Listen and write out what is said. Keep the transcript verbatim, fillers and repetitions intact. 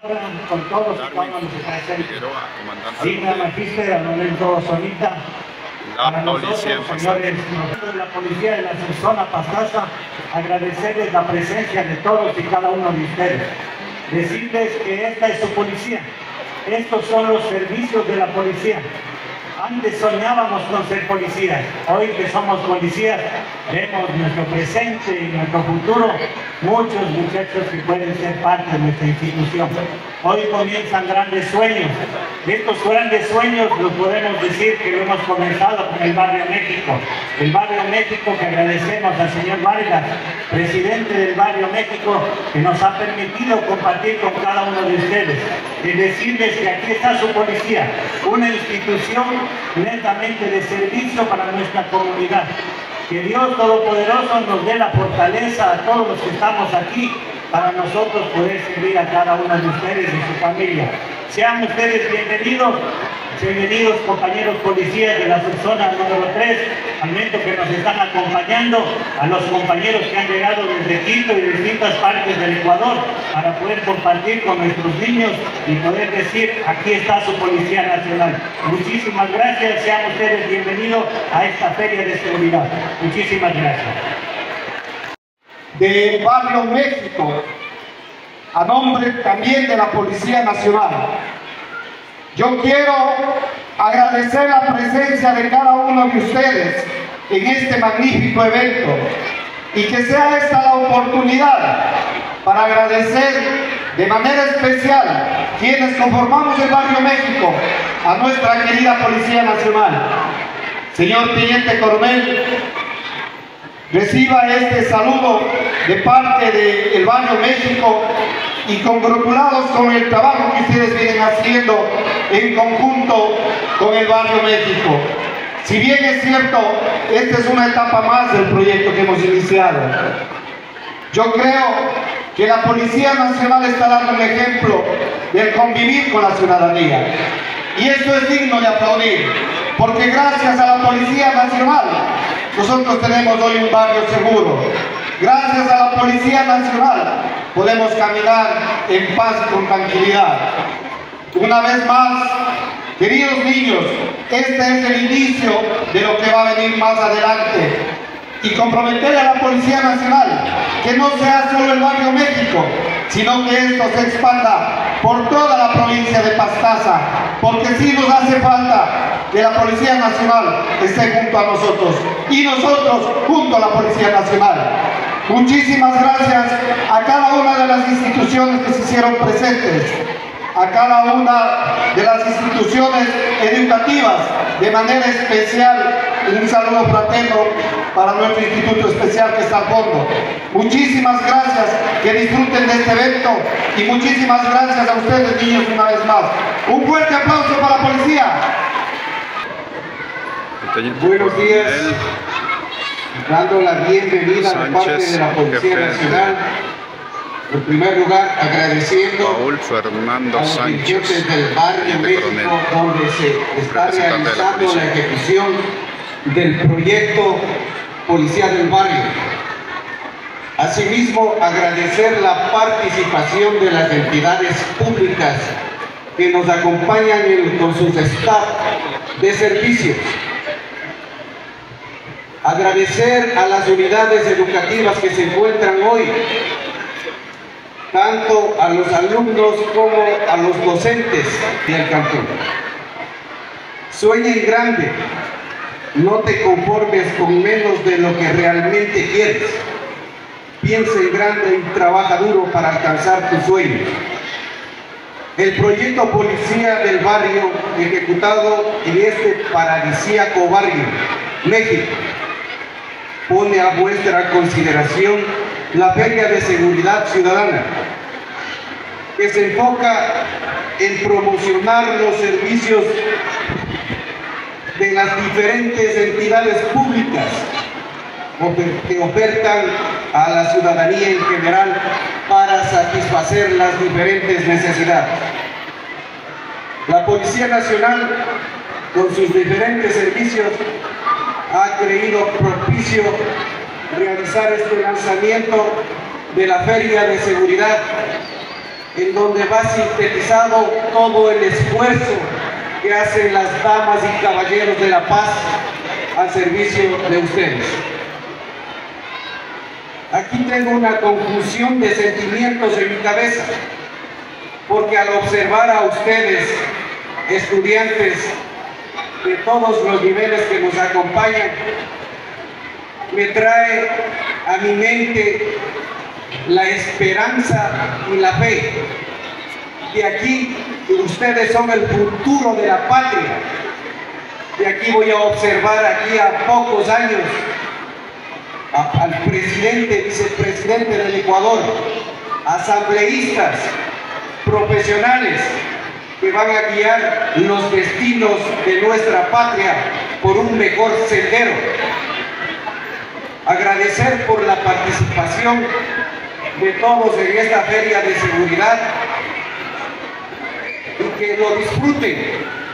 Con todos y cada uno de los presentes. Digna Magíster Lorenzo Sonita. Para nosotros, señores, nosotros de la Policía de la Zona Pastaza, agradecerles la presencia de todos y cada uno de ustedes. Decirles que esta es su policía. Estos son los servicios de la policía. Antes soñábamos con ser policías, hoy que somos policías vemos nuestro presente y nuestro futuro, muchos muchachos que pueden ser parte de nuestra institución. Hoy comienzan grandes sueños. Estos grandes sueños los podemos decir que lo hemos comenzado con el Barrio México. El Barrio México que agradecemos al señor Vargas, presidente del Barrio México, que nos ha permitido compartir con cada uno de ustedes. Y decirles que aquí está su policía, una institución netamente de servicio para nuestra comunidad. Que Dios Todopoderoso nos dé la fortaleza a todos los que estamos aquí para nosotros poder servir a cada uno de ustedes y su familia. Sean ustedes bienvenidos, bienvenidos compañeros policías de la subzona número tres, al momento que nos están acompañando, a los compañeros que han llegado desde Quito y de distintas partes del Ecuador para poder compartir con nuestros niños y poder decir, aquí está su Policía Nacional. Muchísimas gracias, sean ustedes bienvenidos a esta Feria de Seguridad. Muchísimas gracias. De Barrio México, a nombre también de la Policía Nacional, yo quiero agradecer la presencia de cada uno de ustedes en este magnífico evento y que sea esta la oportunidad para agradecer de manera especial quienes conformamos el Barrio México a nuestra querida Policía Nacional. Señor Teniente Coronel, reciba este saludo de parte del Barrio México y congratulados con el trabajo que ustedes vienen haciendo en conjunto con el Barrio México. Si bien es cierto, esta es una etapa más del proyecto que hemos iniciado. Yo creo que la Policía Nacional está dando un ejemplo del convivir con la ciudadanía. Y esto es digno de aplaudir, porque gracias a la Policía Nacional nosotros tenemos hoy un barrio seguro. Gracias a la Policía Nacional podemos caminar en paz y con tranquilidad. Una vez más, queridos niños, este es el inicio de lo que va a venir más adelante. Y comprometer a la Policía Nacional que no sea solo el Barrio México, sino que esto se expanda por toda la provincia de Pastaza, porque sí nos hace falta que la Policía Nacional esté junto a nosotros y nosotros junto a la Policía Nacional. Muchísimas gracias a cada una de las instituciones que se hicieron presentes, a cada una de las instituciones educativas, de manera especial un saludo fraterno para nuestro instituto especial que está al fondo. Muchísimas gracias, que disfruten de este evento y muchísimas gracias a ustedes, niños, una vez más. Un fuerte aplauso para la policía. Buenos días, dando la bienvenida de parte de la Policía Nacional. En primer lugar, agradeciendo Paul Fernando a los Sánchez, dirigentes del Barrio México, donde se está realizando la, la ejecución del proyecto Policía del Barrio. Asimismo, agradecer la participación de las entidades públicas que nos acompañan en, con sus staff de servicios. Agradecer a las unidades educativas que se encuentran hoy, tanto a los alumnos como a los docentes del cantón. Sueña en grande, no te conformes con menos de lo que realmente quieres. Piensa en grande y trabaja duro para alcanzar tus sueños. El proyecto Policía del Barrio, ejecutado en este paradisíaco Barrio México, pone a vuestra consideración la Feria de Seguridad Ciudadana, que se enfoca en promocionar los servicios de las diferentes entidades públicas que ofertan a la ciudadanía en general para satisfacer las diferentes necesidades. La Policía Nacional, con sus diferentes servicios, ha creído propicio realizar este lanzamiento de la Feria de Seguridad en donde va sintetizado todo el esfuerzo que hacen las damas y caballeros de la paz al servicio de ustedes. Aquí tengo una confusión de sentimientos en mi cabeza, porque al observar a ustedes, estudiantes de todos los niveles que nos acompañan, me trae a mi mente la esperanza y la fe. De aquí, ustedes son el futuro de la patria. De aquí voy a observar aquí a pocos años a, al presidente, vicepresidente del Ecuador, asambleístas, profesionales que van a guiar los destinos de nuestra patria por un mejor sendero. Agradecer por la participación de todos en esta feria de seguridad y que lo disfruten.